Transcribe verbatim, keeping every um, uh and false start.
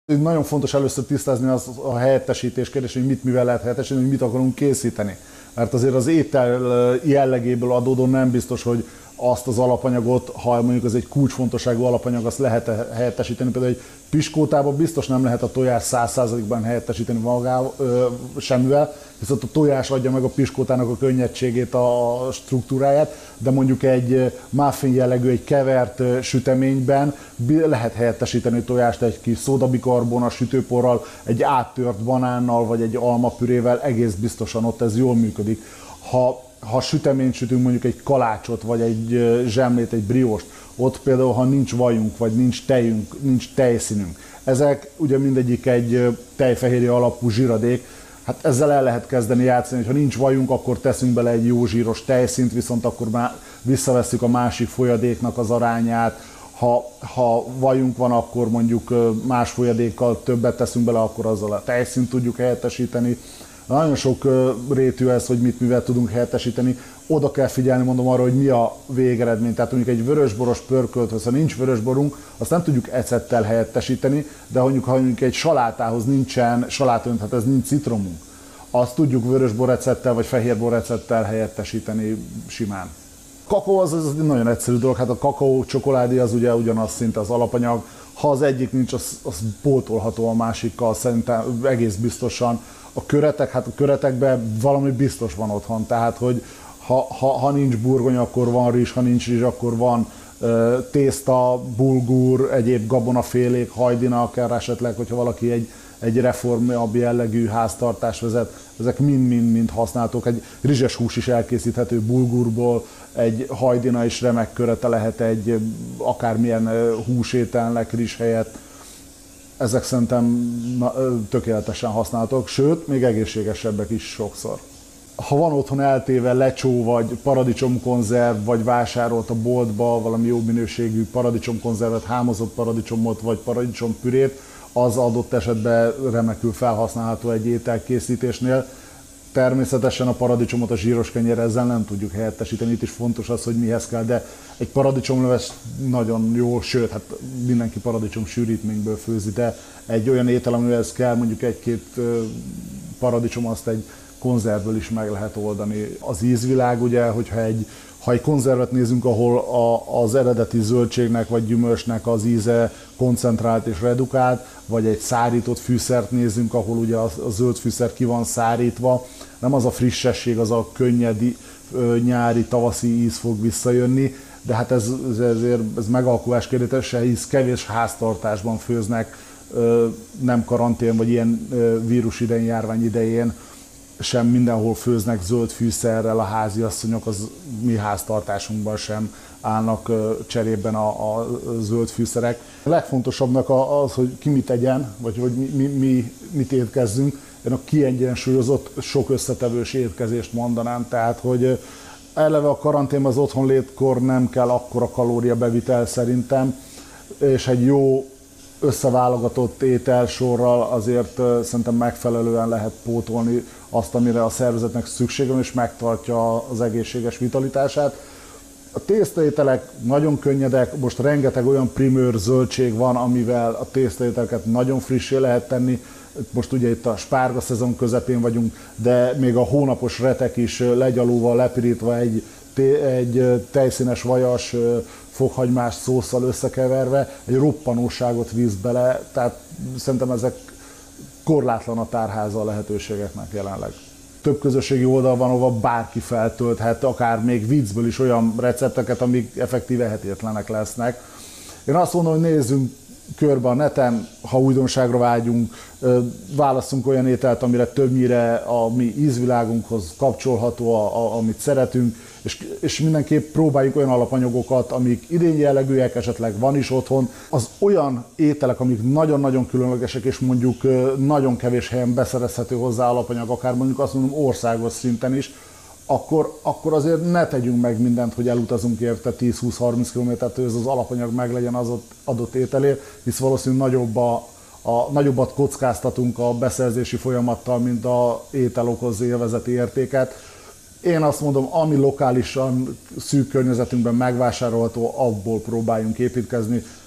Nagyon fontos először tisztázni az a helyettesítés kérdés, hogy mit mivel lehet helyettesíteni, hogy mit akarunk készíteni. Mert azért az étel jellegéből adódóan nem biztos, hogy azt az alapanyagot, ha mondjuk ez egy kulcsfontosságú alapanyag, azt lehet helyettesíteni. Például egy piskótában biztos nem lehet a tojás száz százalékban helyettesíteni magával, ö, semmivel, viszont a tojás adja meg a piskótának a könnyedségét, a struktúráját, de mondjuk egy muffin jellegű, egy kevert süteményben lehet helyettesíteni a tojást egy kis szódabikarbonnal, sütőporral, egy áttört banánnal vagy egy almapürével, egész biztosan ott ez jól működik. Ha Ha süteményt sütünk, mondjuk egy kalácsot, vagy egy zsemlét, egy briost, ott például, ha nincs vajunk, vagy nincs tejünk, nincs tejszínünk, ezek ugye mindegyik egy tejfehérje alapú zsíradék, hát ezzel el lehet kezdeni játszani, hogy ha nincs vajunk, akkor teszünk bele egy jó zsíros tejszínt, viszont akkor már visszavesszük a másik folyadéknak az arányát. Ha, ha vajunk van, akkor mondjuk más folyadékkal többet teszünk bele, akkor azzal a tejszínt tudjuk helyettesíteni. Nagyon sok rétű ez, hogy mit mivel tudunk helyettesíteni. Oda kell figyelni, mondom, arra, hogy mi a végeredmény. Tehát mondjuk egy vörösboros pörkölt, ha nincs vörösborunk, azt nem tudjuk ecettel helyettesíteni, de mondjuk, ha mondjuk egy salátához nincsen salátönt, hát ez nincs citromunk, azt tudjuk vörösbor ecettel vagy fehérbor ecettel helyettesíteni simán. Kakaó az, az egy nagyon egyszerű dolog, hát a kakaó, csokoládé az ugye ugyanaz szinte az alapanyag. Ha az egyik nincs, az, az pótolható a másikkal, szerintem egész biztosan. A köretek, hát a köretekben valami biztos van otthon, tehát hogy ha, ha, ha nincs burgonya, akkor van rizs, ha nincs rizs, akkor van ö, tészta, bulgur, egyéb gabonafélék, hajdina, akár esetleg, hogyha valaki egy, egy reformabb jellegű háztartás vezet, ezek mind-mind-mind használhatók. Egy rizses hús is elkészíthető bulgurból, egy hajdina is remek körete lehet egy akármilyen húsételnek rizs helyett. Ezek szerintem tökéletesen használhatók, sőt, még egészségesebbek is sokszor. Ha van otthon eltéve lecsó, vagy paradicsomkonzerv, vagy vásárolt a boltba valami jó minőségű paradicsomkonzervet, hámozott paradicsomot, vagy paradicsompürét, az adott esetben remekül felhasználható egy ételkészítésnél. Természetesen a paradicsomot a zsíros kenyérre ezzel nem tudjuk helyettesíteni, itt is fontos az, hogy mihez kell, de egy paradicsomleves nagyon jó, sőt, hát mindenki paradicsom sűrítményből főzi, de egy olyan étel, amihez kell mondjuk egy-két paradicsom, azt egy konzervből is meg lehet oldani. Az ízvilág ugye, hogyha egy, ha egy konzervet nézünk, ahol a, az eredeti zöldségnek vagy gyümölcsnek az íze koncentrált és redukált, vagy egy szárított fűszert nézünk, ahol ugye a, a zöld fűszer ki van szárítva, nem az a frissesség, az a könnyed nyári, tavaszi íz fog visszajönni, de hát ez, ez, ezért, ez megalkulás kérdése, hisz kevés háztartásban főznek, nem karantén vagy ilyen vírus idején, járvány idején, sem mindenhol főznek zöld fűszerrel a háziasszonyok, az mi háztartásunkban sem állnak cserében a, a zöld fűszerek. A legfontosabbnak az, hogy ki mit tegyen, vagy hogy mi, mi, mi mit étkezzünk. Én a kiegyensúlyozott, sok összetevős étkezést mondanám, tehát hogy eleve a karanténban az otthonlétkor nem kell akkora kalóriabevitel szerintem, és egy jó összeválogatott ételsorral azért szerintem megfelelően lehet pótolni azt, amire a szervezetnek szüksége van, és megtartja az egészséges vitalitását. A tésztaételek nagyon könnyedek, most rengeteg olyan primőr zöldség van, amivel a tésztaételeket nagyon frissé lehet tenni. Most ugye itt a spárga szezon közepén vagyunk, de még a hónapos retek is legyalulva, lepirítva egy, egy tejszínes vajas, fokhagymás szósszal összekeverve egy roppanóságot víz bele, tehát szerintem ezek korlátlan a tárháza a lehetőségeknek jelenleg. Több közösségi oldal van, ahol bárki feltölthet, akár még viccből is olyan recepteket, amik effektíve ehetetlenek lesznek. Én azt mondom, hogy nézzünk körbe a neten, ha újdonságra vágyunk, válasszunk olyan ételt, amire többnyire a mi ízvilágunkhoz kapcsolható, a, a, amit szeretünk, és, és mindenképp próbáljuk olyan alapanyagokat, amik idén jellegűek, esetleg van is otthon. Az olyan ételek, amik nagyon-nagyon különlegesek, és mondjuk nagyon kevés helyen beszerezhető hozzá alapanyag, akár mondjuk azt mondom országos szinten is, Akkor, akkor azért ne tegyünk meg mindent, hogy elutazunk érte tíz-húsz-harminc kilométert, hogy ez az alapanyag meglegyen az adott ételért, hisz valószínűleg nagyobb a, a, nagyobbat kockáztatunk a beszerzési folyamattal, mint a étel okoz élvezeti értéket. Én azt mondom, ami lokálisan szűk környezetünkben megvásárolható, abból próbáljunk építkezni.